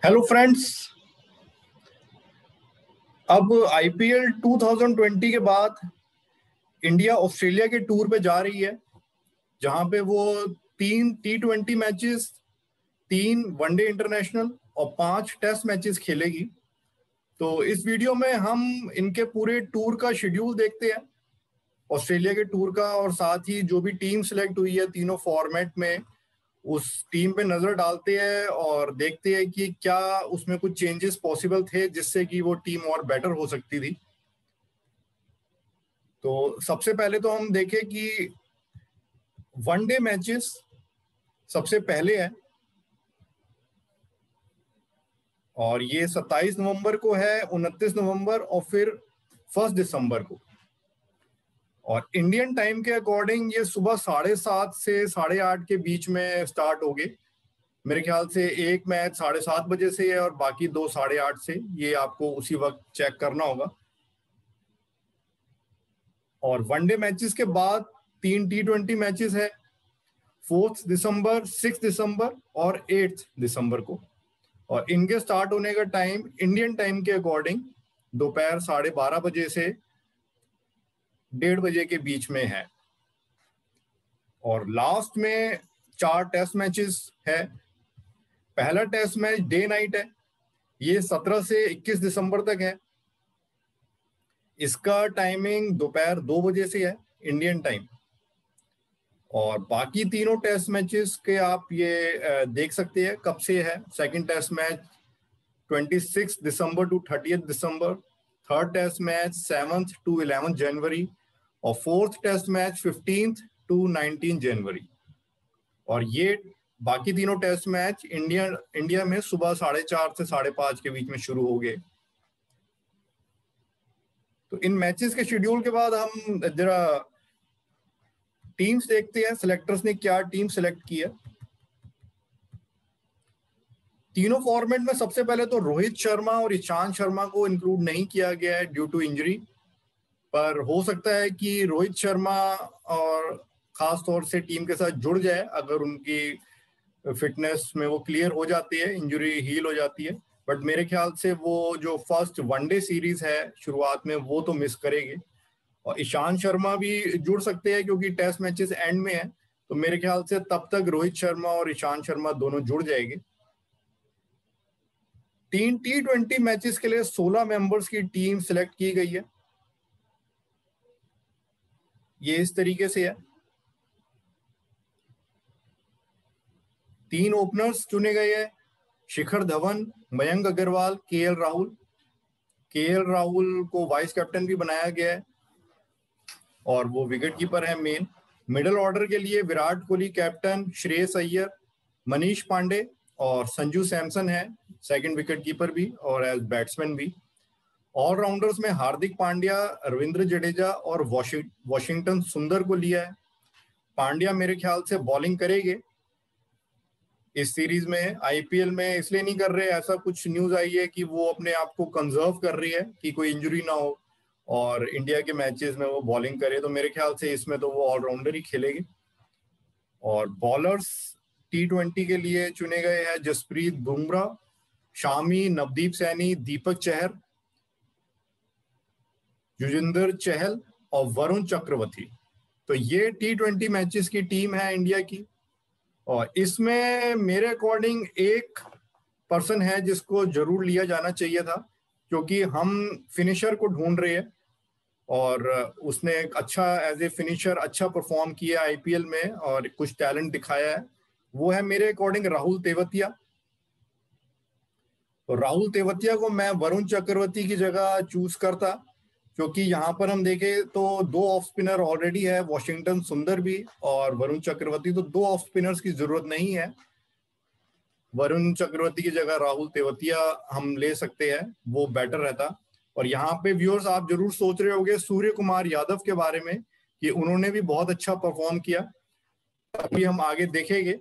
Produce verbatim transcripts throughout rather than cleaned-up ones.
Hello friends. अब IPL two thousand twenty के बाद इंडिया ऑस्ट्रेलिया के टूर पे जा रही है, जहां पे वो तीन टी ट्वेंटी मैचेस, तीन वनडे इंटरनेशनल और पांच टेस्ट मैचेस खेलेगी। तो इस वीडियो में हम इनके पूरे टूर का शेड्यूल देखते हैं, ऑस्ट्रेलिया के टूर का, और साथ ही जो भी टीम सिलेक्ट हुई है तीनों फॉर्मेट में उस टीम पे नजर डालते हैं और देखते हैं कि क्या उसमें कुछ चेंजेस पॉसिबल थे जिससे कि वो टीम और बेटर हो सकती थी। तो सबसे पहले तो हम देखें कि वनडे मैचेस सबसे पहले है, और ये सत्ताईस नवंबर को है, उनतीस नवंबर और फिर फर्स्ट दिसंबर को। और इंडियन टाइम के अकॉर्डिंग ये सुबह साढ़े सात से साढ़े आठ के बीच में स्टार्ट होंगे। मेरे ख्याल से एक मैच साढ़े सात बजे से है और बाकी दो साढ़े आठ से, ये आपको उसी वक्त चेक करना होगा। और वनडे मैचेस के बाद तीन टी ट्वेंटी मैचेस है, फोर्थ दिसंबर, सिक्स दिसंबर और एट्थ दिसंबर को। और इनके स्टार्ट होने का टाइम इंडियन टाइम के अकॉर्डिंग दोपहर साढ़े बारह बजे से डेढ़ बजे के बीच में है। और लास्ट में चार टेस्ट मैचेस है। पहला टेस्ट मैच डे नाइट है, ये सत्रह से इक्कीस दिसंबर तक है। इसका टाइमिंग दोपहर दो बजे से है इंडियन टाइम। और बाकी तीनों टेस्ट मैचेस के आप ये देख सकते हैं कब से है। सेकंड टेस्ट मैच छब्बीस दिसंबर टू तीस दिसंबर, third test match seventh to eleventh जनवरी और fourth test match fifteenth to nineteen जनवरी। और ये बाकी तीनों टेस्ट मैच इंडिया इंडिया में सुबह साढ़े चार से साढ़े पांच के बीच में शुरू हो गए। तो इन मैचेस के शेड्यूल के बाद हम जरा टीम्स देखते हैं, सिलेक्टर्स ने क्या टीम सिलेक्ट की है। तीनों फॉर्मेट में सबसे पहले तो रोहित शर्मा और ईशांत शर्मा को इंक्लूड नहीं किया गया है ड्यू टू इंजरी, पर हो सकता है कि रोहित शर्मा और खास तौर से टीम के साथ जुड़ जाए अगर उनकी फिटनेस में वो क्लियर हो जाती है, इंजरी हील हो जाती है। बट मेरे ख्याल से वो जो फर्स्ट वनडे सीरीज है शुरुआत में वो तो मिस करेंगे। और ईशांत शर्मा भी जुड़ सकते हैं क्योंकि टेस्ट मैचेस एंड में है, तो मेरे ख्याल से तब तक रोहित शर्मा और ईशांत शर्मा दोनों जुड़ जाएंगे। तीन टी ट्वेंटी मैचेस के लिए सोलह मेंबर्स की टीम सिलेक्ट की गई है। ये इस तरीके से है। तीन ओपनर्स चुने गए हैं, शिखर धवन, मयंक अग्रवाल, केएल राहुल। केएल राहुल को वाइस कैप्टन भी बनाया गया है और वो विकेट कीपर है मेन। मिडिल ऑर्डर के लिए विराट कोहली कैप्टन, श्रेयस अय्यर, मनीष पांडे और संजू सैमसन है सेकंड विकेट कीपर भी और एज बैट्समैन भी। ऑलराउंडर्स में हार्दिक पांड्या, रविंद्र जडेजा और वॉशिंगटन सुंदर को लिया है। पांड्या मेरे ख्याल से बॉलिंग करेंगे इस सीरीज में। आईपीएल में इसलिए नहीं कर रहे, ऐसा कुछ न्यूज आई है कि वो अपने आप को कंजर्व कर रही है कि कोई इंजरी ना हो और इंडिया के मैचेस में वो बॉलिंग करे, तो मेरे ख्याल से इसमें तो वो ऑलराउंडर ही खेलेगी। और बॉलर्स टी ट्वेंटी के लिए चुने गए हैं जसप्रीत बुमराह, शामी, नवदीप सैनी, दीपक चहर, युजवेंद्र चहल और वरुण चक्रवर्ती। तो ये टी ट्वेंटी मैचेस की टीम है इंडिया की। और इसमें मेरे अकॉर्डिंग एक पर्सन है जिसको जरूर लिया जाना चाहिए था, क्योंकि हम फिनिशर को ढूंढ रहे हैं और उसने एक अच्छा एज ए फिनिशर अच्छा परफॉर्म किया आईपीएल में और कुछ टैलेंट दिखाया है। वो है मेरे अकॉर्डिंग राहुल तेवतिया। तो राहुल तेवतिया को मैं वरुण चक्रवर्ती की जगह चूज करता, क्योंकि यहाँ पर हम देखें तो दो ऑफ स्पिनर ऑलरेडी है, वॉशिंगटन सुंदर भी और वरुण चक्रवर्ती, तो दो ऑफ स्पिनर्स की जरूरत नहीं है। वरुण चक्रवर्ती की जगह राहुल तेवतिया हम ले सकते हैं, वो बेटर रहता। और यहाँ पे व्यूअर्स आप जरूर सोच रहे होंगे सूर्य कुमार यादव के बारे में कि उन्होंने भी बहुत अच्छा परफॉर्म किया, अभी हम आगे देखेंगे।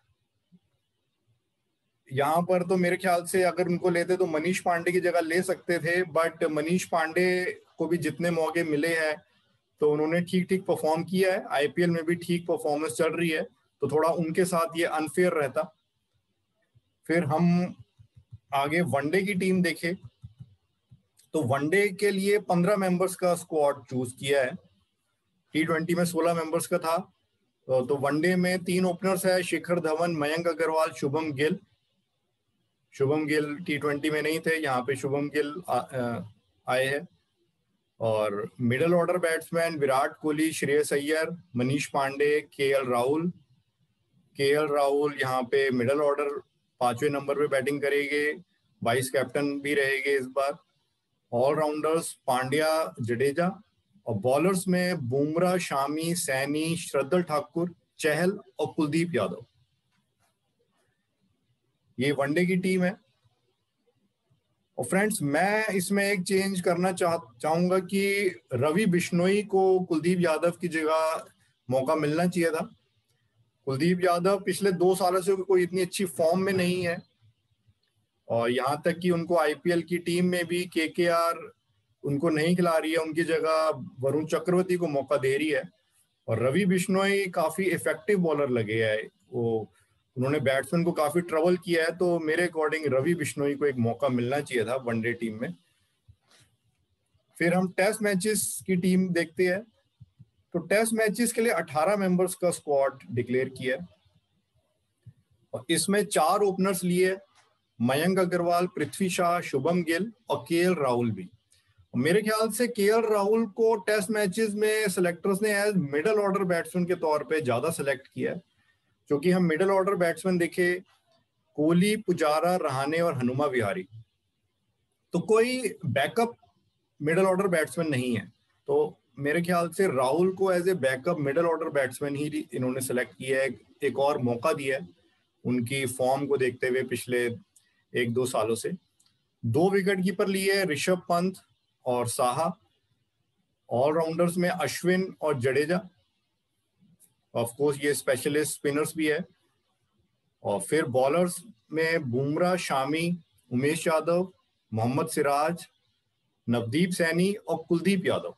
यहाँ पर तो मेरे ख्याल से अगर उनको लेते तो मनीष पांडे की जगह ले सकते थे, बट मनीष पांडे को भी जितने मौके मिले हैं तो उन्होंने ठीक ठीक परफॉर्म किया है, आईपीएल में भी ठीक परफॉर्मेंस चल रही है, तो थोड़ा उनके साथ ये अनफेयर रहता। फिर हम आगे वनडे की टीम देखे तो वनडे के लिए पंद्रह मेंबर्स का स्क्वाड चूज किया है। टी ट्वेंटी में सोलह मेंबर्स का था। तो वनडे में तीन ओपनर्स है, शिखर धवन, मयंक अग्रवाल, शुभम गिल। शुभम गिल टी ट्वेंटी में नहीं थे, यहाँ पे शुभम गिल आए हैं। और middle order batsman Virat Kohli, Shreyas Iyer, Manish Pandey, K L Rahul. K L Rahul यहाँ पे मिडिल ऑर्डर पांचवें नंबर पे बैटिंग करेंगे, वाइस कैप्टन भी रहेंगे इस बार। ऑलराउंडर्स पांड्या, जडेजा। और बॉलर्स में बुमराह, शामी, सैनी, श्रद्धल ठाकुर, चहल और कुलदीप यादव। ये वनडे की टीम है। और फ्रेंड्स, मैं इसमें एक चेंज करना चाह चाहूंगा कि रवि बिश्नोई को कुलदीप यादव की जगह मौका मिलना चाहिए था। कुलदीप यादव पिछले दो सालों से कोई इतनी अच्छी फॉर्म में नहीं है, और यहाँ तक कि उनको आईपीएल की टीम में भी केकेआर उनको नहीं खिला रही है, उनकी जगह वरुण चक्रवर्ती को मौका दे रही है। और रवि बिश्नोई काफी इफेक्टिव बॉलर लगे है, वो उन्होंने बैट्समैन को काफी ट्रबल किया है। तो मेरे अकॉर्डिंग रवि बिश्नोई को एक मौका मिलना चाहिए था वनडे टीम में। फिर हम टेस्ट मैचेस की टीम देखते हैं। तो टेस्ट मैचेस के लिए अठारह मेंबर्स का स्क्वाड डिक्लेयर किया है, और इसमें चार ओपनर्स लिए, मयंक अग्रवाल, पृथ्वी शाह, शुभम गिल और के एल राहुल भी। मेरे ख्याल से के एल राहुल को टेस्ट मैचेस में सिलेक्टर्स ने एज मिडिल ऑर्डर बैट्समैन के तौर पे ज्यादा सिलेक्ट किया है, क्योंकि हम मिडिल ऑर्डर बैट्समैन देखे कोहली, पुजारा, रहाणे और हनुमा विहारी, तो कोई बैकअप मिडिल ऑर्डर बैट्समैन नहीं है। तो मेरे ख्याल से राहुल को as a backup middle order batsman ही इन्होंने सेलेक्ट किया है, एक और मौका दिया है उनकी फॉर्म को देखते हुए पिछले एक दो सालों से। दो विकेट कीपर लिए ऋषभ पंत और साहा। ऑलराउंडर्स में अश्विन और जडेजा, ऑफ कोर्स ये स्पेशलिस्ट स्पिनर्स भी है। और फिर बॉलर्स में बुमराह, शामी, उमेश यादव, मोहम्मद सिराज, नवदीप सैनी और कुलदीप यादव।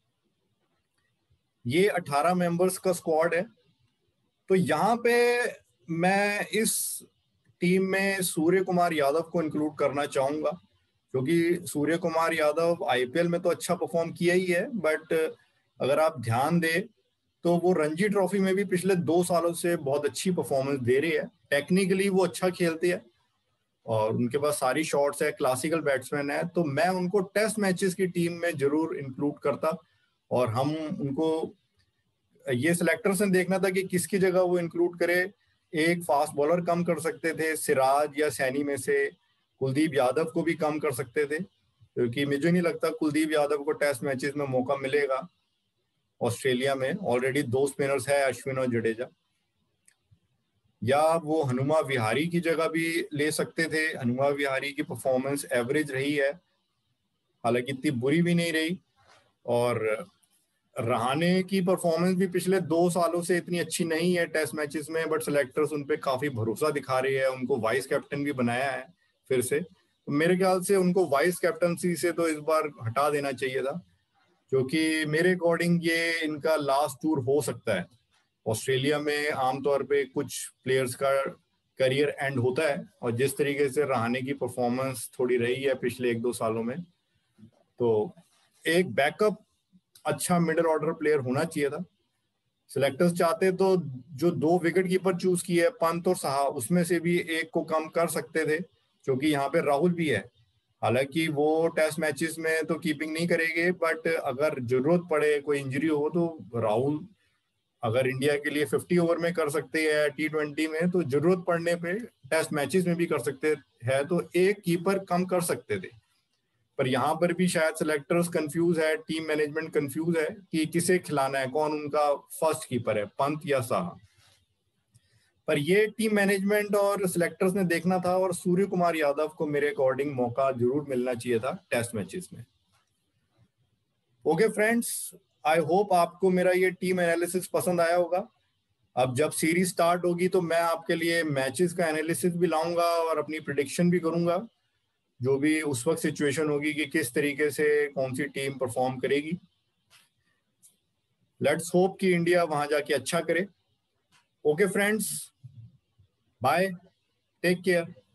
ये अठारह मेंबर्स का स्क्वाड है। तो यहाँ पे मैं इस टीम में सूर्य कुमार यादव को इंक्लूड करना चाहूंगा, क्योंकि सूर्य कुमार यादव आईपीएल में तो अच्छा परफॉर्म किया ही है, बट अगर आप ध्यान दें तो वो रणजी ट्रॉफी में भी पिछले दो सालों से बहुत अच्छी परफॉर्मेंस दे रही है। टेक्निकली वो अच्छा खेलते हैं और उनके पास सारी शॉट्स है, क्लासिकल बैट्समैन है। तो मैं उनको टेस्ट मैचेस की टीम में जरूर इंक्लूड करता, और हम उनको ये सिलेक्टर्स ने देखना था कि किसकी जगह वो इंक्लूड करे। एक फास्ट बॉलर कम कर सकते थे, सिराज या सैनी में से कुलदीप यादव को भी कम कर सकते थे, क्योंकि मुझे नहीं लगता कुलदीप यादव को टेस्ट मैचेस में मौका मिलेगा। ऑस्ट्रेलिया में ऑलरेडी दो स्पिनर्स है, अश्विन और जडेजा। या वो हनुमा विहारी की जगह भी ले सकते थे। हनुमा विहारी की परफॉर्मेंस एवरेज रही है, हालांकि इतनी बुरी भी नहीं रही। और रहाणे की परफॉर्मेंस भी पिछले दो सालों से इतनी अच्छी नहीं है टेस्ट मैचेस में, बट सिलेक्टर्स उन पे काफी भरोसा दिखा रही है, उनको वाइस कैप्टन भी बनाया है फिर से। तो मेरे ख्याल से उनको वाइस कैप्टनसी से तो इस बार हटा देना चाहिए था, क्योंकि मेरे अकॉर्डिंग ये इनका लास्ट टूर हो सकता है। ऑस्ट्रेलिया में आमतौर पे कुछ प्लेयर्स का करियर एंड होता है, और जिस तरीके से रहाणे की परफॉर्मेंस थोड़ी रही है पिछले एक दो सालों में, तो एक बैकअप अच्छा मिडिल ऑर्डर प्लेयर होना चाहिए था। सिलेक्टर्स चाहते तो जो दो विकेट कीपर चूज किए पंत और साहा, उसमें से भी एक को कम कर सकते थे, क्योंकि यहाँ पे राहुल भी है। हालांकि वो टेस्ट मैचेस में तो कीपिंग नहीं करेंगे, बट अगर जरूरत पड़े, कोई इंजरी हो, तो राहुल अगर इंडिया के लिए फिफ्टी ओवर में कर सकते हैं टी ट्वेंटी में, तो जरूरत पड़ने पे टेस्ट मैचेस में भी कर सकते हैं। तो एक कीपर कम कर सकते थे, पर यहाँ पर भी शायद सिलेक्टर्स कंफ्यूज है, टीम मैनेजमेंट कंफ्यूज है कि किसे खिलाना है, कौन उनका फर्स्ट कीपर है, पंत या साहा। पर ये टीम मैनेजमेंट और सिलेक्टर्स ने देखना था, और सूर्य कुमार यादव को मेरे अकॉर्डिंग मौका जरूर मिलना चाहिए था टेस्ट मैचेस में। ओके फ्रेंड्स, आई होप आपको मेरा ये टीम एनालिसिस पसंद आया होगा। अब जब सीरीज स्टार्ट होगी तो मैं आपके लिए मैचेस का एनालिसिस भी लाऊंगा और अपनी प्रिडिक्शन भी करूंगा, जो भी उस वक्त सिचुएशन होगी कि किस तरीके से कौन सी टीम परफॉर्म करेगी। लेट्स होप कि इंडिया वहां जाके अच्छा करे। Okay friends, bye, take care.